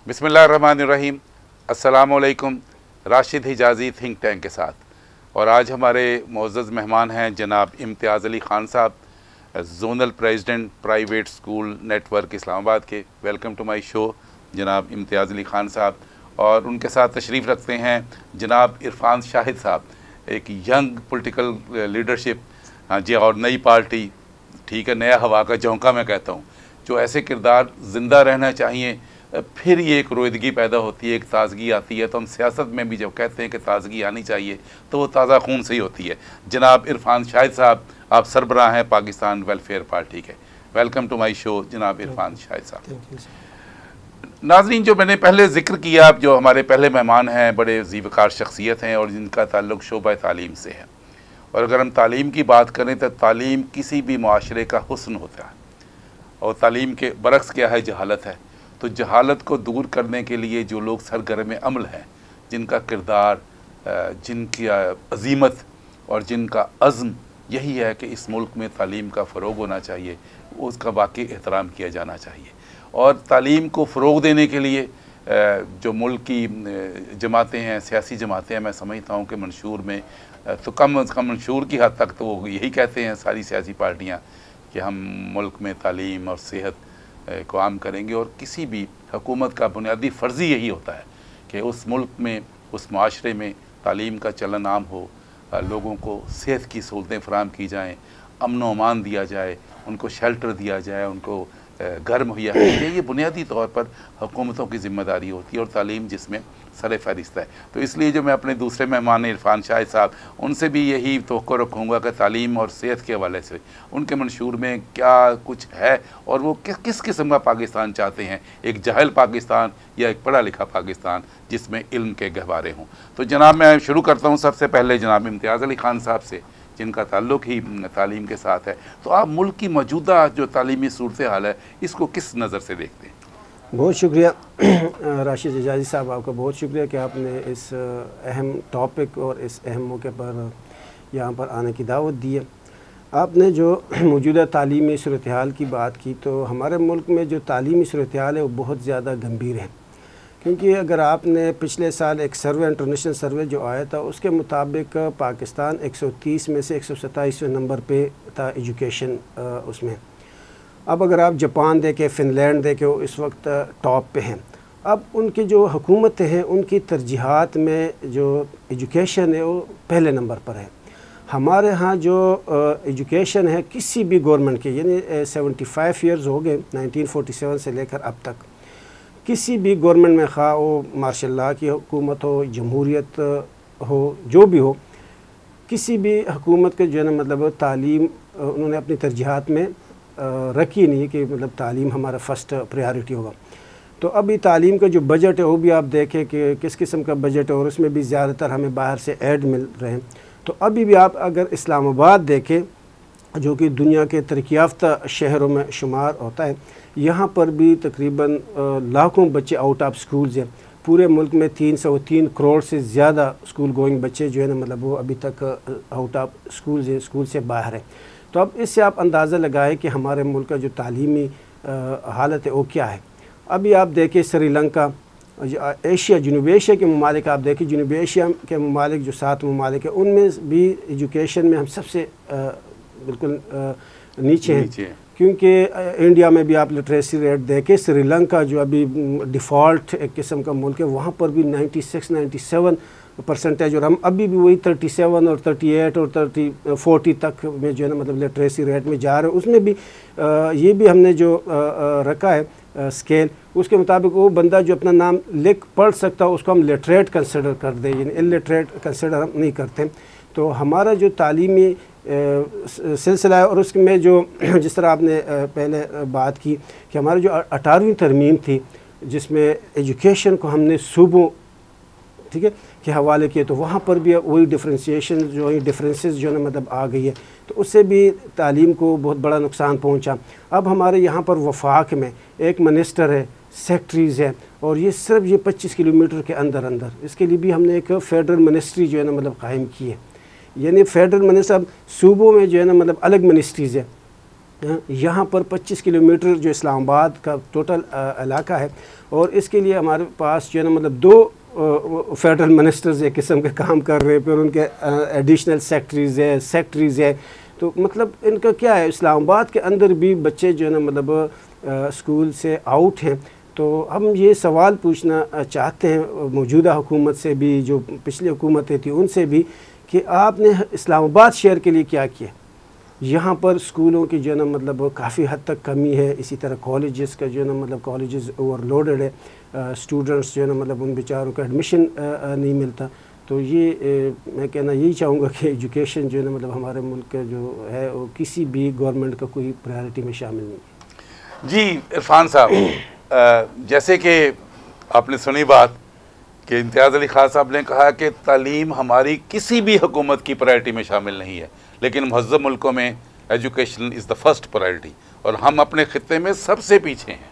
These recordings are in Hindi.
बिस्मिल्लाहिर्रहमानिर्रहीम। अस्सलामुअलैकुम। राशिद हिजाज़ी थिंक टैंक के साथ, और आज हमारे मुअज़्ज़ज़ मेहमान हैं जनाब इम्तियाज़ Ali Khan sahab, zonal president private school network Islamabad के। वेलकम टू माय शो जनाब इम्तियाज़ अली ख़ान साहब। और उनके साथ तशरीफ़ रखते हैं जनाब इरफ़ान शाहिद साहब, एक यंग पॉलिटिकल लीडरशिप, हाँ जी, और नई पार्टी, ठीक है, नया हवा का झोंका मैं कहता हूँ, जो ऐसे किरदार ज़िंदा रहना चाहिए, फिर ये एक रोईदगी पैदा होती है, एक ताज़गी आती है। तो हम सियासत में भी जब कहते हैं कि ताज़गी आनी चाहिए तो वो ताज़ा खून से ही होती है। जनाब इरफ़ान शाहिद साहब, आप सरबराह हैं पाकिस्तान वेलफेयर पार्टी के। वेलकम टू माय शो जनाब इरफ़ान शाहिद साहब। नाज़रीन, जो मैंने पहले ज़िक्र किया, जो हमारे पहले मेहमान हैं बड़े ज़ीवकार शख्सियत हैं और जिनका ताल्लुक़ शोबा तालीम से है। और अगर हम तालीम की बात करें तो तालीम किसी भी मुआशरे का हुस्न होता है, और तालीम के बरक्स क्या है, जहालत है। तो जहालत को दूर करने के लिए जो लोग सरगर्म अमल हैं, जिनका किरदार, जिनकी अज़ीमत और जिनका अज़्म यही है कि इस मुल्क में तालीम का फ़रोग़ होना चाहिए, उसका वाकई एहतराम किया जाना चाहिए। और तालीम को फ़रोग़ देने के लिए जो मुल्क की जमातें हैं, सियासी जमातें हैं, मैं समझता हूँ कि मंशूर में तो कम अज़ कम मंशूर की हद तक तो वो यही कहते हैं सारी सियासी पार्टियाँ कि हम मुल्क में तालीम और सेहत को आम करेंगे। और किसी भी हुकूमत का बुनियादी फ़र्ज़ ही यही होता है कि उस मुल्क में, उस माशरे में तालीम का चलन आम हो, लोगों को सेहत की सहूलतें फ़राहम की जाएँ, अमन व अमान दिया जाए, उनको शेल्टर दिया जाए, उनको घर मुहैया किया जाए। ये बुनियादी तौर पर हुकूमतों की ज़िम्मेदारी होती है, और तालीम जिसमें सर फ़हरिस्त है। तो इसलिए जो मैं अपने दूसरे मेहमान इरफ़ान शाहिद साहब, उनसे भी यही तवक्को रखूँगा कि तालीम और सेहत के हवाले से उनके मंशूर में क्या कुछ है, और वो किस किस्म का पाकिस्तान चाहते हैं, एक जाहिल पाकिस्तान या एक पढ़ा लिखा पाकिस्तान जिसमें इल्म के गहवारे हों। तो जनाब, मैं शुरू करता हूँ सबसे पहले जनाब इम्तियाज़ अली ख़ान साहब से, जिनका ताल्लुक़ ही तालीम के साथ है। तो आप मुल्क की मौजूदा जो तालीमी सूरत हाल है, इसको किस नज़र से देखते हैं? बहुत शुक्रिया राशिद हिजाज़ी साहब, आपका बहुत शुक्रिया कि आपने इस अहम टॉपिक और इस अहम मौके पर यहाँ पर आने की दावत दी है। आपने जो मौजूदा तालीमी सूरत हाल की बात की, तो हमारे मुल्क में जो तालीमी सूरत हाल है वो बहुत ज़्यादा गंभीर है। क्योंकि अगर आपने पिछले साल एक सर्वे, इंटरनेशनल सर्वे जो आया था, उसके मुताबिक पाकिस्तान 130 में से 127वें नंबर पे था एजुकेशन उसमें। अब अगर आप जापान देखें, फ़िनलैंड देखें, वो इस वक्त टॉप पे हैं। अब उनकी जो हुकूमतें हैं, उनकी तरजीहात में जो एजुकेशन है वो पहले नंबर पर है। हमारे यहाँ जो एजुकेशन है किसी भी गवर्नमेंट के, यानी 75 ईयर्स हो गए 1947 से लेकर अब तक, किसी भी गवर्नमेंट में, खा वो मार्शल लॉ की हुकूमत हो, जमहूरियत हो, जो भी हो, किसी भी हुकूमत के जो है ना मतलब तालीम उन्होंने अपनी तरजीहात में रखी नहीं कि मतलब तालीम हमारा फ़र्स्ट प्रायोरिटी होगा। तो अभी तालीम का जो बजट है वो भी आप देखें कि किस किस्म का बजट है, और उसमें भी ज़्यादातर हमें बाहर से ऐड मिल रहे हैं। तो अभी भी आप अगर इस्लामाबाद देखें, जो कि दुनिया के तरक्की याफ्ता शहरों में शुमार होता है, यहाँ पर भी तकरीबन लाखों बच्चे आउट ऑफ स्कूल्स हैं। पूरे मुल्क में 303 करोड़ से ज़्यादा स्कूल गोइंग बच्चे जो है ना मतलब वो अभी तक आउट ऑफ स्कूल्स हैं, स्कूल से बाहर हैं। तो अब इससे आप अंदाज़ा लगाएं कि हमारे मुल्क का जो तालीमी हालत है वो क्या है। अभी आप देखें श्रीलंका, एशिया, जनूबी एशिया के ममालिक आप देखें, जनूबी एशिया के ममालिक जो 7 ममालिक हैं, उनमें भी एजुकेशन में हम सबसे बिल्कुल नीचे हैं। क्योंकि इंडिया में भी आप लिटरेसी रेट देखें, श्रीलंका जो अभी डिफ़ॉल्ट एक किस्म का मुल्क है, वहाँ पर भी 96-97% और हम अभी भी वही 37 और 38 और 40 तक में जो है ना मतलब लिटरेसी रेट में जा रहे हैं। उसमें भी ये भी हमने जो रखा है स्केल, उसके मुताबिक वो बंदा जो अपना नाम लिख पढ़ सकता है उसको हम लिटरेट कंसिडर कर दें, यानी इलिटरेट कंसिडर हम नहीं करते। तो हमारा जो तालीमी सिलसिला है, और उसमें जो जिस तरह आपने पहले बात की कि हमारी जो 18वीं तरमीम थी, जिसमें एजुकेशन को हमने सूबों, ठीक है, के हवाले किए, तो वहाँ पर भी वही डिफ्रेंशिएशन जो है, डिफरेंसेस जो है मतलब आ गई है। तो उससे भी तालीम को बहुत बड़ा नुकसान पहुँचा। अब हमारे यहाँ पर वफाक में एक मिनिस्टर है, सेक्रेटरीज़ है, और ये सिर्फ ये 25 किलोमीटर के अंदर अंदर, इसके लिए भी हमने एक फ़ेडरल मिनिस्ट्री जो है ना मतलब कायम की है। यानी फेडरल मिनिस्टर, अब सूबों में जो है ना मतलब अलग मिनिस्ट्रीज़ है, यहाँ पर 25 किलोमीटर जो इस्लामाबाद का टोटल इलाका है, और इसके लिए हमारे पास जो है ना मतलब 2 फेडरल मिनिस्टर्स एक किस्म के काम कर रहे हैं, फिर उनके एडिशनल सेक्रेटरीज़ है। तो मतलब इनका क्या है, इस्लामाबाद के अंदर भी बच्चे जो है ना मतलब स्कूल से आउट हैं। तो हम ये सवाल पूछना चाहते हैं मौजूदा हुकूमत से भी, जो पिछली हुकूमतें थी उनसे भी, कि आपने इस्लामाबाद शहर के लिए क्या किया। यहाँ पर स्कूलों की जो है ना मतलब काफ़ी हद तक कमी है। इसी तरह कॉलेजेस का जो है ना मतलब कॉलेजेस ओवरलोडेड है, स्टूडेंट्स जो है ना मतलब उन बेचारों को एडमिशन नहीं मिलता। तो ये मैं कहना यही चाहूँगा कि एजुकेशन जो है ना मतलब हमारे मुल्क का जो है वो किसी भी गवर्नमेंट का कोई प्रायोरिटी में शामिल नहीं है। जी इरफान साहब, जैसे कि आपने सुनी बात कि इम्तियाज़ अली खान साहब ने कहा कि तालीम हमारी किसी भी हुकूमत की प्रायोरिटी में शामिल नहीं है, लेकिन महज़्ज़ब मुल्कों में education is the first priority, और हम अपने ख़ित्ते में सबसे पीछे हैं।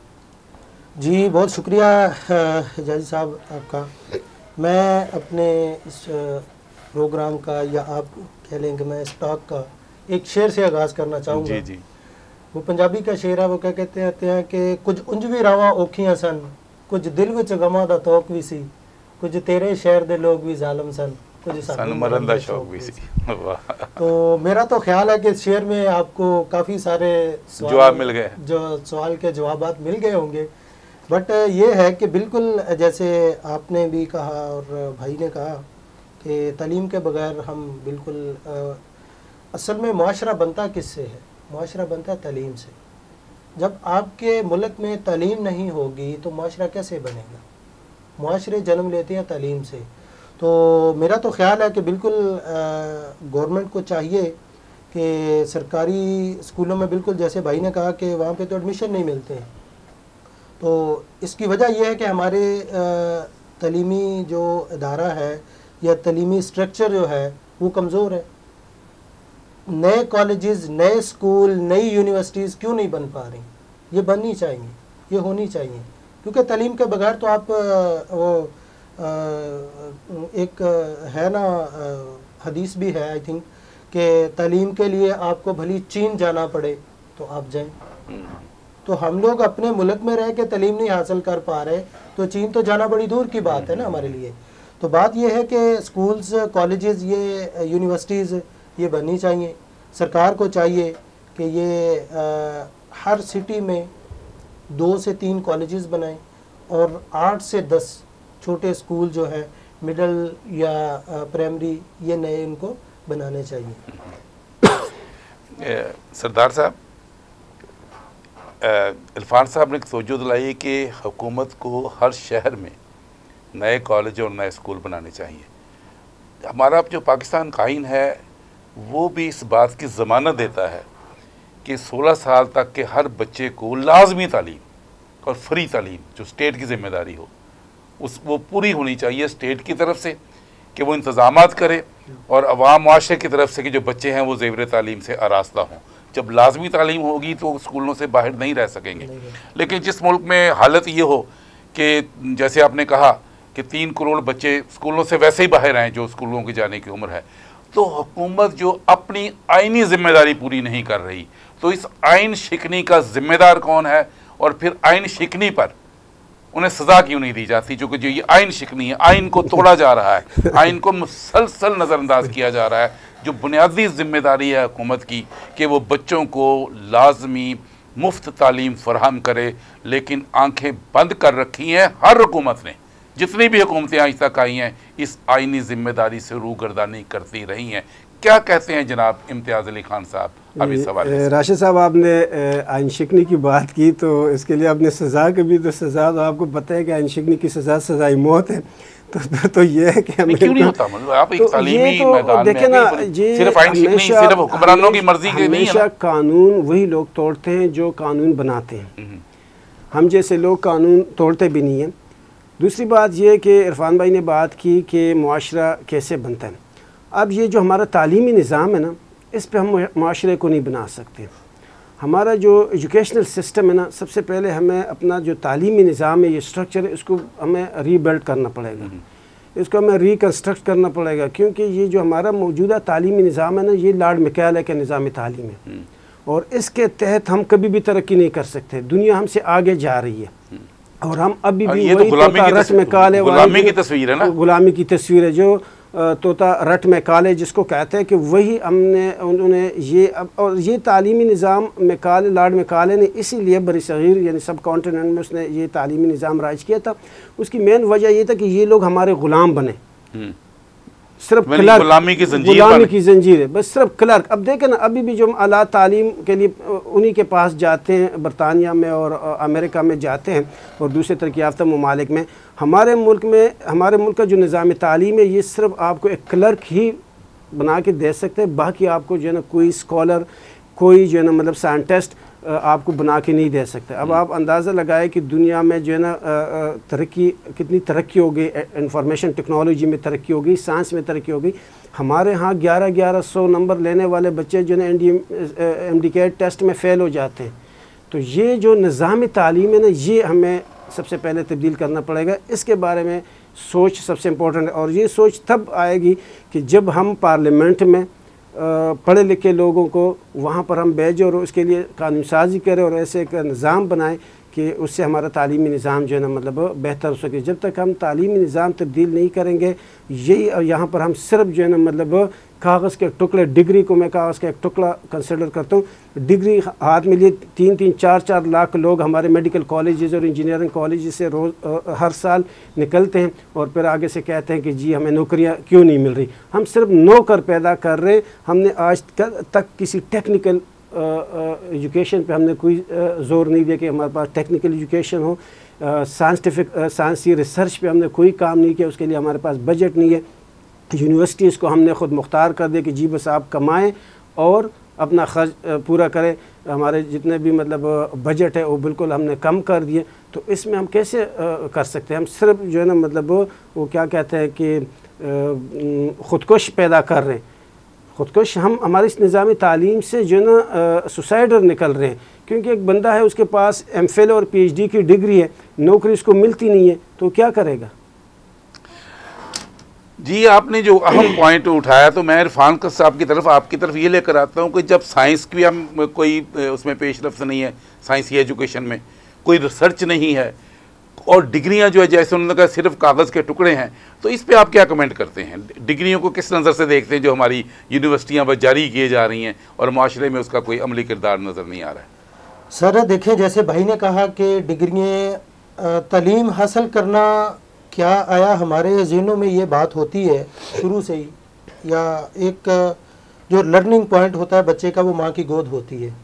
जी बहुत शुक्रिया जाजी साहब आपका। मैं अपने इस प्रोग्राम का, या आप कह लें कि मैं इस टॉक का एक शेर से आगाज़ करना चाहूँगा। जी जी। वो पंजाबी का शेर है। वो क्या कहते हैं कि कुछ उंज भी रावा औखियां सन, कुछ दिल विच गमां दा तौक भी सी, कुछ तेरे शहर दे लोग भी जालम सन, कुछ सानू मरन दा शौक भी सी। तो मेरा तो ख्याल है कि इस शेर में आपको काफ़ी सारे जवाब मिल गए, जो सवाल के जवाबात मिल गए होंगे। बट ये है कि बिल्कुल जैसे आपने भी कहा और भाई ने कहा कि तालीम के बगैर हम बिल्कुल असल में मुआशरा बनता किससे है? मुआशरा बनता है तालीम से। जब आपके मुल्क में तालीम नहीं होगी तो मुआशरा कैसे बनेगा? मुआशरे जन्म लेते हैं तालीम से। तो मेरा तो ख्याल है कि बिल्कुल गवर्नमेंट को चाहिए कि सरकारी स्कूलों में बिल्कुल जैसे भाई ने कहा कि वहाँ पे तो एडमिशन नहीं मिलते हैं। तो इसकी वजह यह है कि हमारे तालीमी जो इदारा है या तालीमी स्ट्रक्चर जो है वो कमज़ोर है। नए कॉलेजेस, नए स्कूल, नई यूनिवर्सिटीज़ क्यों नहीं बन पा रही? ये बननी चाहिए, ये होनी चाहिए, क्योंकि तालीम के बगैर तो आप वो एक है ना हदीस भी है आई थिंक कि तालीम के लिए आपको भली चीन जाना पड़े तो आप जाएं। तो हम लोग अपने मुल्क में रह के तालीम नहीं हासिल कर पा रहे, तो चीन तो जाना बड़ी दूर की बात है ना हमारे लिए। तो बात यह है कि स्कूल्स, कॉलेजेस, ये यूनिवर्सिटीज़ ये बननी चाहिए। सरकार को चाहिए कि ये हर सिटी में 2 से 3 कॉलेजेस बनाएं और 8 से 10 छोटे स्कूल जो है मिडिल या प्राइमरी, ये नए इनको बनाने चाहिए। सरदार साहब, इरफान साहब ने तवज्जो दिलाई कि हुकूमत को हर शहर में नए कॉलेज और नए स्कूल बनाने चाहिए। हमारा जो पाकिस्तान का आइन है वो भी इस बात की ज़मानत देता है कि 16 साल तक के हर बच्चे को लाजमी तालीम और फ्री तालीम जो स्टेट की ज़िम्मेदारी हो वो पूरी होनी चाहिए स्टेट की तरफ से, कि वो इंतज़ामात करे, और अवाम मुआशरे की तरफ से कि जो बच्चे हैं वो ज़ेवर तालीम से आरास्ता हों। जब लाजमी तालीम होगी तो स्कूलों से बाहर नहीं रह सकेंगे। लेकिन जिस मुल्क में हालत ये हो कि जैसे आपने कहा कि 3 करोड़ बच्चे स्कूलों से वैसे ही बाहर आएँ जो स्कूलों के जाने की उम्र है, तो हुकूमत जो अपनी आइनी ज़िम्मेदारी पूरी नहीं कर रही, तो इस आइन शिकनी का ज़िम्मेदार कौन है? और फिर आइन शिकनी पर उन्हें सज़ा क्यों नहीं दी जाती? चूँकि जो ये आइन शिकनी है, आइन को तोड़ा जा रहा है, आइन को मुसलसल नज़रअंदाज किया जा रहा है। जो बुनियादी ज़िम्मेदारी है हुकूमत की कि वो बच्चों को लाजमी मुफ्त तालीम फराहम करे, लेकिन आंखें बंद कर रखी हैं हर हुकूमत ने। जितनी भी हुकूमतें आज तक आई हैं इस आइनी ज़िम्मेदारी से रूगर्दानी करती रही हैं। क्या कहते हैं जनाब इम्तियाज़ अली खान साहब अब इस सवाल में? राशिद साहब, आपने आइन शिकनी की बात की, तो इसके लिए आपने सज़ा की भी, तो सज़ा तो आपको पता है कि आइन शिकनी की सज़ा सज़ाई मौत है। तो ये है कि हमें क्यों नहीं होता? मतलब आप एक तालीमी मैदान देखें ना, ये सिर्फ आइन शिकनी सिर्फ हुक्मरानों की मर्जी के नहीं है ना। कानून वही लोग तोड़ते हैं जो कानून बनाते हैं। हम जैसे लोग कानून तोड़ते भी नहीं हैं। दूसरी बात ये कि इरफान भाई ने बात की कि मुआशरा कैसे बनता है। अब ये जो हमारा तालीमी निज़ाम है ना, इस पे हम मुआशरे को नहीं बना सकते। हमारा जो एजुकेशनल सिस्टम है ना, सबसे पहले हमें अपना जो तालीमी निज़ाम है, ये स्ट्रक्चर है, इसको हमें रीबिल्ड करना पड़ेगा, इसको हमें रिकन्स्ट्रक्ट करना पड़ेगा। क्योंकि ये जो हमारा मौजूदा तालीमी निज़ाम है ना, ये लॉर्ड मैकाले का निज़ाम तालीम है। और इसके तहत हम कभी भी तरक्की नहीं कर सकते। दुनिया हमसे आगे जा रही है और हम अभी भी वही तोता रट में काले गुलामी की तस्वीर है ना, गुलामी की तस्वीर है जो तोता रट में काले जिसको कहते हैं कि वही उन्होंने ये और ये तालीमी निज़ाम में काले लार्ड में काले ने इसीलिए बरसगीर यानी सब कॉन्टिनेंट में उसने ये तालीमी निज़ाम राइज किया था। उसकी मेन वजह ये था कि ये लोग हमारे ग़ुलाम बने, सिर्फ क्लर्क, गुलामी की जंजीर है, बस सिर्फ क्लर्क। अब देखें ना, अभी भी जो हम आला तालीम के लिए उन्हीं के पास जाते हैं, बरतानिया में और अमेरिका में जाते हैं और दूसरे तरक्की याफ्ता ममालिक में, हमारे मुल्क का जो निज़ाम तालीम है ये सिर्फ आपको एक क्लर्क ही बना के दे सकते हैं। बाकी आपको जो है ना कोई स्कॉलर, कोई जो है ना मतलब साइंटिस्ट आपको बना के नहीं दे सकते। अब आप अंदाज़ा लगाए कि दुनिया में जो है ना कितनी तरक्की हो गई, इंफॉर्मेशन टेक्नोलॉजी में तरक्की हो गई, साइंस में तरक्की हो गई। हमारे यहाँ 1100 नंबर लेने वाले बच्चे जो है ना MDCAT टेस्ट में फ़ेल हो जाते हैं। तो ये जो निज़ाम तालीम है ना, ये हमें सबसे पहले तब्दील करना पड़ेगा। इसके बारे में सोच सबसे इम्पोर्टेंट है और ये सोच तब आएगी कि जब हम पार्लियामेंट में पढ़े लिखे लोगों को वहाँ पर हम भेजें और उसके लिए कानून साजी करें और ऐसे एक निज़ाम बनाएं कि उससे हमारा तालीमी निज़ाम जो है ना मतलब बेहतर हो सके। जब तक हम तालीमी निज़ाम तब्दील नहीं करेंगे, यही यहाँ पर हम सिर्फ जो है ना मतलब कागज़ के टुकड़े, डिग्री को मैं कागज़ का एक टुकड़ा कंसिडर करता हूँ। डिग्री हाथ में लिए 3-3, 4-4 लाख लोग हमारे मेडिकल कॉलेजेस और इंजीनियरिंग कॉलेजेस से रोज़ हर साल निकलते हैं और फिर आगे से कहते हैं कि जी हमें नौकरियाँ क्यों नहीं मिल रही। हम सिर्फ नौकर पैदा कर रहे हैं। हमने आज तक किसी टेक्निकल एजुकेशन पे हमने कोई ज़ोर नहीं दिया कि हमारे पास टेक्निकल एजुकेशन हो। साइंसी रिसर्च पे हमने कोई काम नहीं किया, उसके लिए हमारे पास बजट नहीं है। यूनिवर्सिटीज़ को हमने ख़ुद मुख्तार कर दिया कि जी बस आप कमाएं और अपना खर्च पूरा करें। हमारे जितने भी मतलब बजट है वो बिल्कुल हमने कम कर दिए। तो इसमें हम कैसे कर सकते हैं? हम सिर्फ जो है ना मतलब वो क्या कहते हैं कि ख़ुदकुश पैदा कर रहे हैं। ख़ुदकुश हम हमारे इस निज़ामी तालीम से जो है ना सुसाइडर निकल रहे हैं, क्योंकि एक बंदा है उसके पास MPhil और PhD की डिग्री है, नौकरी उसको मिलती नहीं है, तो क्या करेगा? जी, आपने जो अहम पॉइंट उठाया, तो मैं इरफान साहब की तरफ आपकी तरफ ये लेकर आता हूँ कि जब साइंस की हम कोई उसमें पेशरफ्त नहीं है, साइंसी एजुकेशन में कोई रिसर्च नहीं है और डिग्रियां जो है जैसे उन्होंने कहा सिर्फ कागज़ के टुकड़े हैं, तो इस पे आप क्या कमेंट करते हैं? डिग्रियों को किस नज़र से देखते हैं जो हमारी यूनिवर्सिटियां बस जारी किए जा रही हैं और माशरे में उसका कोई अमली किरदार नज़र नहीं आ रहा है? सर देखें, जैसे भाई ने कहा कि डिग्रियाँ तालीम हासिल करना क्या आया हमारे ज़हनों में ये बात होती है शुरू से ही, या एक जो लर्निंग पॉइंट होता है बच्चे का वो माँ की गोद होती है।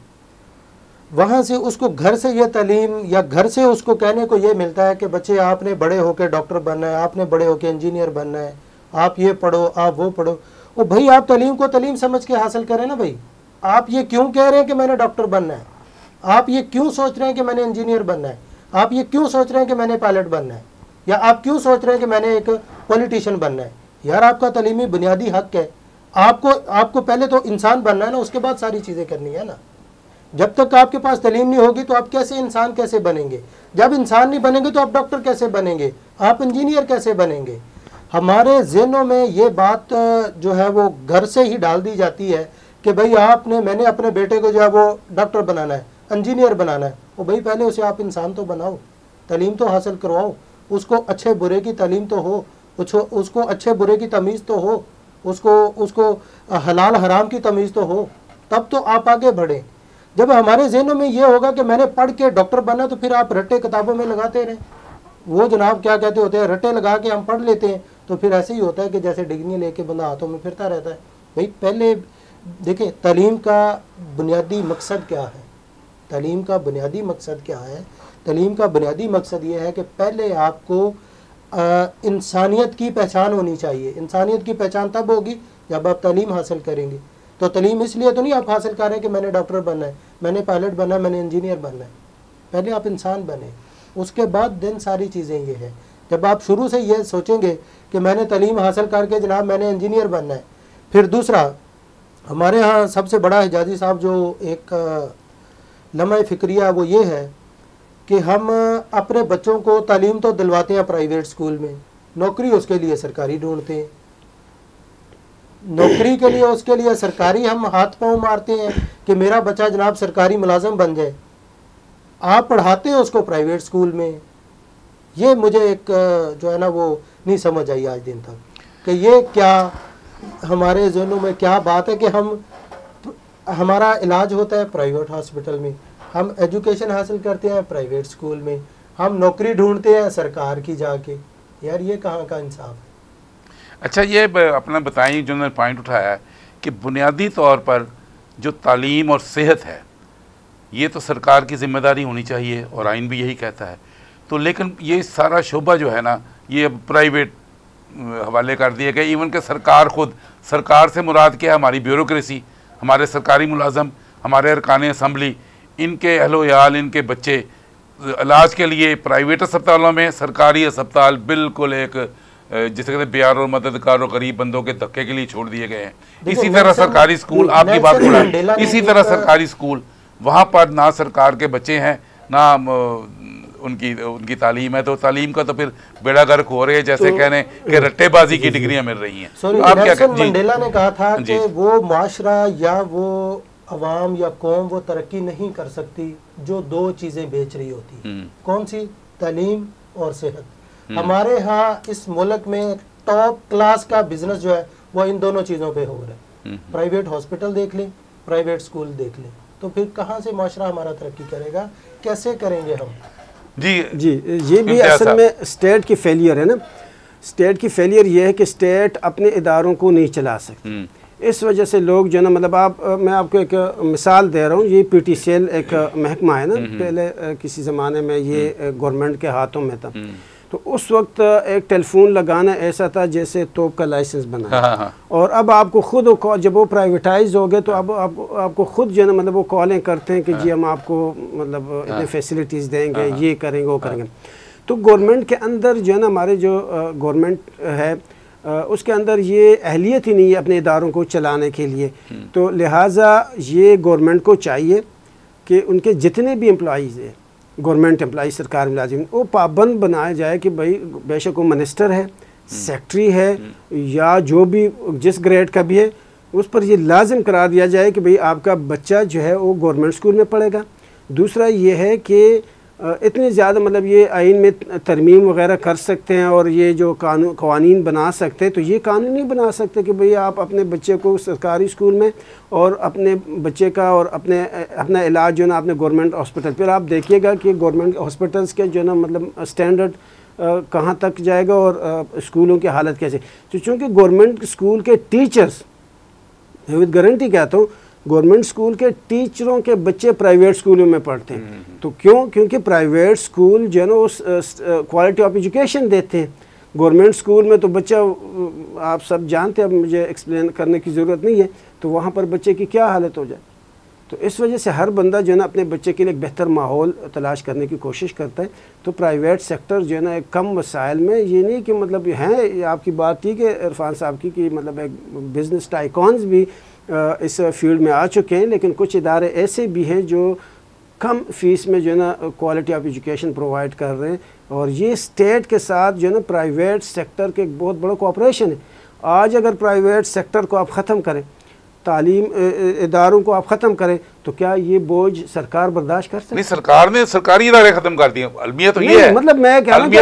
वहाँ से उसको घर से ये तालीम या घर से उसको कहने को ये मिलता है कि बच्चे आपने बड़े होकर डॉक्टर बनना है, आपने बड़े होकर इंजीनियर बनना है, आप ये पढ़ो, आप वो पढ़ो। ओ भाई, आप तालीम को तालीम समझ के हासिल करें ना भाई। आप ये क्यों कह रहे हैं कि मैंने डॉक्टर बनना है? आप ये क्यों सोच रहे हैं कि मैंने इंजीनियर बनना है? आप ये क्यों सोच रहे हैं कि मैंने पायलट बनना है? या आप क्यों सोच रहे हैं कि मैंने एक पॉलिटिशियन बनना है? यार, आपका तालीमी बुनियादी हक है। आपको पहले तो इंसान बनना है ना, उसके बाद सारी चीज़ें करनी है ना। जब तक आपके पास तालीम नहीं होगी तो आप कैसे इंसान कैसे बनेंगे? जब इंसान नहीं बनेंगे तो आप डॉक्टर कैसे बनेंगे? आप इंजीनियर कैसे बनेंगे? हमारे ज़हनों में ये बात जो है वो घर से ही डाल दी जाती है कि भाई मैंने अपने बेटे को जो है वो डॉक्टर बनाना है, इंजीनियर बनाना है। वो भाई पहले उसे आप इंसान तो बनाओ, तालीम तो हासिल करवाओ, उसको अच्छे बुरे की तालीम तो हो, उसको अच्छे बुरे की तमीज़ तो हो, उसको हलाल हराम की तमीज़ तो हो, तब तो आप आगे बढ़ें। जब हमारे ज़हनों में ये होगा कि मैंने पढ़ के डॉक्टर बनना, तो फिर आप रट्टे किताबों में लगाते रहें। वो जनाब क्या कहते होते हैं, रट्टे लगा के हम पढ़ लेते हैं, तो फिर ऐसे ही होता है कि जैसे डिग्रियाँ लेके बंदा हाथों में फिरता रहता है। भाई पहले देखें, तालीम का बुनियादी मकसद क्या है? तालीम का बुनियादी मकसद क्या है? तालीम का बुनियादी मकसद ये है कि पहले आपको इंसानियत की पहचान होनी चाहिए। इंसानियत की पहचान तब होगी जब आप तालीम हासिल करेंगे। तो तालीम इसलिए तो नहीं आप हासिल कर रहे हैं कि मैंने डॉक्टर बनना है, मैंने पायलट बनना है, मैंने इंजीनियर बनना है। पहले आप इंसान बने, उसके बाद दिन सारी चीज़ें ये है। जब आप शुरू से ये सोचेंगे कि मैंने तालीम हासिल करके जनाब मैंने इंजीनियर बनना है। फिर दूसरा, हमारे यहाँ सबसे बड़ा हिजाजी साहब जो एक लम्हा फ़िक्रिया वो ये है कि हम अपने बच्चों को तालीम तो दिलवाते हैं प्राइवेट स्कूल में, नौकरी उसके लिए सरकारी ढूंढते हैं। नौकरी के लिए, उसके लिए सरकारी हम हाथ पांव मारते हैं कि मेरा बच्चा जनाब सरकारी मुलाजिम बन जाए, आप पढ़ाते हैं उसको प्राइवेट स्कूल में। ये मुझे एक जो है ना वो नहीं समझ आई आज दिन तक कि ये क्या हमारे ज़हनों में क्या बात है कि हमारा इलाज होता है प्राइवेट हॉस्पिटल में, हम एजुकेशन हासिल करते हैं प्राइवेट स्कूल में, हम नौकरी ढूंढते हैं सरकार की जाके। यार ये कहाँ का इंसाफ है? अच्छा, ये अपना बताएं जो उन्होंने पॉइंट उठाया है कि बुनियादी तौर पर जो तालीम और सेहत है ये तो सरकार की जिम्मेदारी होनी चाहिए और आइन भी यही कहता है। तो लेकिन ये सारा शोबा जो है ना ये अब प्राइवेट हवाले कर दिया गया। इवन के सरकार खुद, सरकार से मुराद क्या है? हमारी ब्यूरोक्रेसी, हमारे सरकारी मुलाजम, हमारे अरकान असम्बली, इनके अहलोयाल, इनके बच्चे इलाज के लिए प्राइवेट अस्पतालों में, सरकारी अस्पताल बिल्कुल एक जिसे कहते हैं बेयार और मददगार और गरीब बंदों के धक्के के लिए छोड़ दिए गए हैं। इसी तरह सरकारी स्कूल, आपकी बात बोला, इसी तरह सरकारी स्कूल वहाँ पर ना सरकार के बच्चे हैं ना उनकी तालीम है। तो तालीम का तो फिर बेड़ा गर्क हो रहे हैं, जैसे कहने कि रट्टेबाजी की डिग्रियां मिल रही हैं। आप क्या मंडेला ने कहा था कि वो माशरा या वो अवाम या कौम वो तरक्की नहीं कर सकती जो दो चीज़ें बेच रही होती। कौन सी? तालीम और सेहत। हमारे यहाँ इस मुल्क में टॉप क्लास का बिजनेस जो है वो इन दोनों चीज़ों पे हो रहा है। प्राइवेट हॉस्पिटल देख लें, प्राइवेट स्कूल देख लें, तो फिर कहाँ से माशरा हमारा तरक्की करेगा? कैसे करेंगे हम? जी, ये भी असल में स्टेट की फेलियर है ना। स्टेट की फेलियर ये है कि स्टेट अपने इदारों को नहीं चला सकती। इस वजह से लोग जो ना मतलब मैं आपको एक मिसाल दे रहा हूँ। ये PTCL एक महकमा है ना, पहले किसी ज़माने में ये गवर्नमेंट के हाथों में था। तो उस वक्त एक टेलीफोन लगाना ऐसा था जैसे तोप का लाइसेंस बना। और अब आपको खुद जब वो प्राइवेटाइज हो गए तो अब आपको खुद जो है ना मतलब वो कॉलें करते हैं कि जी हम आपको मतलब इतने फैसिलिटीज़ देंगे, ये करेंगे, वो करेंगे। तो गवर्नमेंट के अंदर जो है ना हमारे जो गवर्नमेंट है उसके अंदर ये अहलियत ही नहीं है अपने इदारों को चलाने के लिए। तो लिहाजा ये गवर्नमेंट को चाहिए कि उनके जितने भी एम्प्लॉइज़ हैं, गवर्नमेंट एम्प्लॉई, सरकार मुलाजिम, वो पाबंद बनाया जाए कि भाई बेशक वो मिनिस्टर है, सेक्रेटरी है या जो भी जिस ग्रेड का भी है, उस पर ये लाजिम करार दिया जाए कि भाई आपका बच्चा जो है वो गवर्नमेंट स्कूल में पढ़ेगा। दूसरा ये है कि इतने ज़्यादा मतलब ये आइन में तरमीम वगैरह कर सकते हैं और ये जो कानून बना सकते हैं, तो ये कानून नहीं बना सकते कि भाई आप अपने बच्चे को सरकारी स्कूल में और अपने बच्चे का और अपना इलाज जो है ना अपने गवर्नमेंट हॉस्पिटल। फिर आप देखिएगा कि गवर्नमेंट हॉस्पिटल्स के जो है ना मतलब स्टैंडर्ड कहाँ तक जाएगा और स्कूलों की हालत कैसे। तो चूँकि गवर्नमेंट स्कूल के टीचर्स, विद गारंटी कहता हूँ, गवर्नमेंट स्कूल के टीचरों के बच्चे प्राइवेट स्कूलों में पढ़ते हैं। तो क्योंकि प्राइवेट स्कूल जो है ना उस क्वालिटी ऑफ एजुकेशन देते हैं। गवर्नमेंट स्कूल में तो बच्चा आप सब जानते हैं, अब मुझे एक्सप्लेन करने की ज़रूरत नहीं है, तो वहाँ पर बच्चे की क्या हालत हो जाए। तो इस वजह से हर बंदा जो है ना अपने बच्चे के लिए एक बेहतर माहौल तलाश करने की कोशिश करता है। तो प्राइवेट सेक्टर जो है ना एक कम वसाइल में, ये नहीं कि मतलब हैं, आपकी बात थी कि इरफान साहब की कि मतलब एक बिज़नेस टाइकॉन्स भी इस फील्ड में आ चुके हैं, लेकिन कुछ इदारे ऐसे भी हैं जो कम फीस में जो है ना क्वालिटी ऑफ एजुकेशन प्रोवाइड कर रहे हैं। और ये स्टेट के साथ जो है ना प्राइवेट सेक्टर के एक बहुत बड़ा कोऑपरेशन है। आज अगर प्राइवेट सेक्टर को आप ख़त्म करें, तालीम इदारों को आप ख़त्म करें, तो क्या ये बोझ सरकार बर्दाश्त कर सकती है? नहीं, सरकार ने सरकारी इदारे खत्म कर दिए। अलमिया तो ये है, मतलब मैं कह रहा हूं कि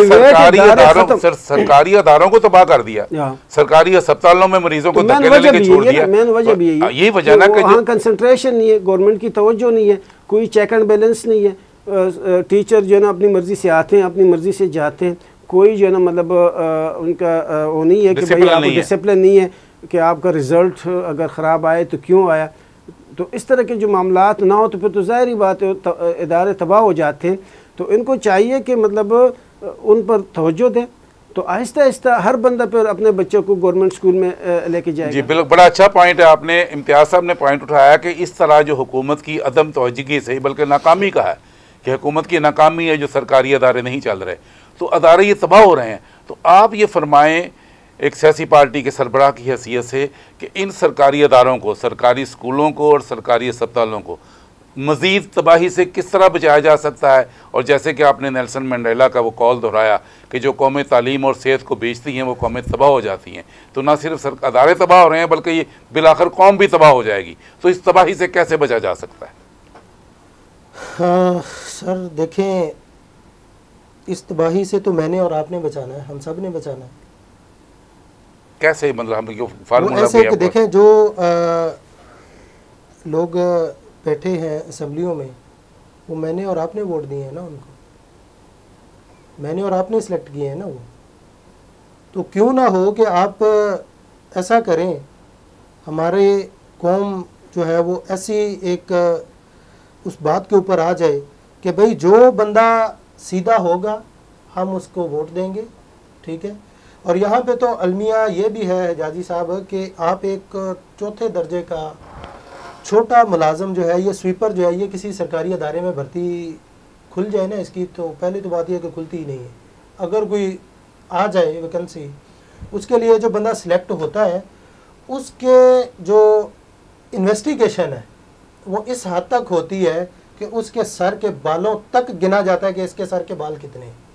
सरकारी इदारों को तबाह कर दिया, सरकारी अस्पतालों में मरीजों को धक्के लेके छोड़ दिया। मेन वजह भी यही वजह ना कि वहाँ कंसंट्रेशन नहीं है, गवर्नमेंट की तवज्जो नहीं है, कोई चेक एंड बैलेंस नहीं है। टीचर जो है ना अपनी मर्जी से आते हैं, अपनी मर्जी से जाते हैं, कोई जो है ना मतलब उनका वो नहीं है कि भाई आपको डिसिप्लिन नहीं है कि आपका रिज़ल्ट अगर ख़राब आए तो क्यों आया। तो इस तरह के जो मामलात ना हो तो फिर तो ज़ाहिर बात है इदारे तबाह हो जाते हैं। तो इनको चाहिए कि मतलब उन पर तवज्जो दें, तो आहिस्ता आहिस्ता हर बंदा फिर अपने बच्चों को गवर्नमेंट स्कूल में लेके जाएगा। जी बिल्कुल, बड़ा अच्छा पॉइंट है आपने, इम्तियाज़ साहब ने पॉइंट उठाया कि इस तरह जो हुकूमत की अदम तवज्जुही से बल्कि नाकामी का है कि हुकूमत की नाकामी है जो सरकारी अदारे नहीं चल रहे, तो अदारे ये तबाह हो रहे हैं। तो आप ये फरमाएँ एक सियासी पार्टी के सरबराह की हैसियत से कि इन सरकारी अदारों को, सरकारी स्कूलों को और सरकारी अस्पतालों को मज़ीद तबाही से किस तरह बचाया जा सकता है। और जैसे कि आपने नेल्सन मंडेला का वो कॉल दोहराया कि जो कौमें तालीम और सेहत को बेचती हैं वो कौमें तबाह हो जाती हैं, तो ना सिर्फ अदारे तबाह हो रहे हैं बल्कि ये बिलाखिर कौम भी तबाह हो जाएगी। तो इस तबाही से कैसे बचा जा सकता है? हाँ सर, देखें, इस तबाही से तो मैंने और आपने बचाना है, हम सब ने बचाना है। कैसे, मतलब हम वो ऐसे कि देखें, जो लोग बैठे हैं असम्बलियों में, वो मैंने और आपने वोट दिए हैं ना, उनको मैंने और आपने सिलेक्ट किए हैं ना वो। तो क्यों ना हो कि आप ऐसा करें, हमारे कौम जो है वो ऐसी एक उस बात के ऊपर आ जाए कि भाई जो बंदा सीधा होगा हम उसको वोट देंगे, ठीक है। और यहाँ पे तो अलमिया ये भी है हिजाजी साहब कि आप एक चौथे दर्जे का छोटा मुलाजम जो है, ये स्वीपर जो है, ये किसी सरकारी अदारे में भर्ती खुल जाए ना इसकी, तो पहले तो बात यह है कि खुलती ही नहीं है। अगर कोई आ जाए वैकेंसी, उसके लिए जो बंदा सिलेक्ट होता है उसके जो इन्वेस्टिगेशन है वो इस हद तक होती है कि उसके सर के बालों तक गिना जाता है कि इसके सर के बाल कितने हैं।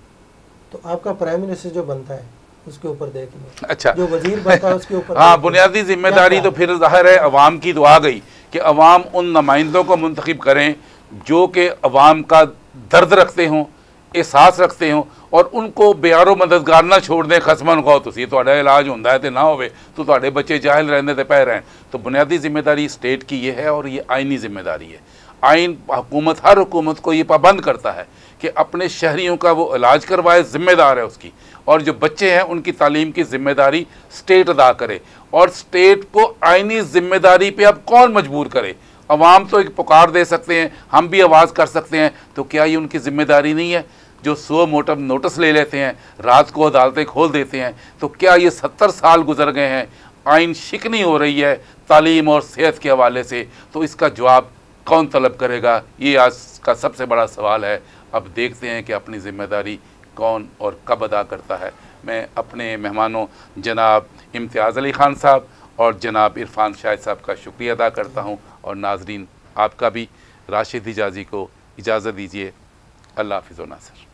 तो आपका प्राइम मिनिस्टर जो बनता है उसके ऊपर देख लो, अच्छा, जो वजीर बनता है उसके ऊपर हाँ, बुनियादी जिम्मेदारी तो फिर जाहिर है अवाम की तो आ गई कि अवाम उन नुमाइंदों को मुंतखब करें जो कि अवाम का दर्द रखते हों, एहसास रखते हों, और उनको बेयारो मददगार ना छोड़ दें। खसमन कहो तुसी तुहाडा इलाज होंदा है तो ना होवे, तो तुहाडे बच्चे जाहिल रहंदे ते पै रहन। तो बुनियादी जिम्मेदारी स्टेट की ये है और ये आइनी जिम्मेदारी है। आइन हुकूमत, हर हुकूमत को ये पाबंद करता है कि अपने शहरियों का वो इलाज करवाए, ज़िम्मेदार है उसकी। और जो बच्चे हैं उनकी तालीम की ज़िम्मेदारी स्टेट अदा करे। और स्टेट को आइनी ज़िम्मेदारी पे अब कौन मजबूर करे? अवाम तो एक पुकार दे सकते हैं, हम भी आवाज़ कर सकते हैं, तो क्या ये उनकी ज़िम्मेदारी नहीं है? जो 100 मोटम नोटिस ले लेते हैं, रात को अदालतें खोल देते हैं, तो क्या ये 70 साल गुजर गए हैं, आइन शिकनी हो रही है तालीम और सेहत के हवाले से, तो इसका जवाब कौन तलब करेगा? ये आज का सबसे बड़ा सवाल है। अब देखते हैं कि अपनी ज़िम्मेदारी कौन और कब अदा करता है। मैं अपने मेहमानों जनाब इम्तियाज़ अली ख़ान साहब और जनाब इरफान शाहिद साहब का शुक्रिया अदा करता हूँ, और नाजरीन आपका भी। राशिद हिजाज़ी को इजाज़त दीजिए। अल्लाह हाफ़िज़ व नासिर।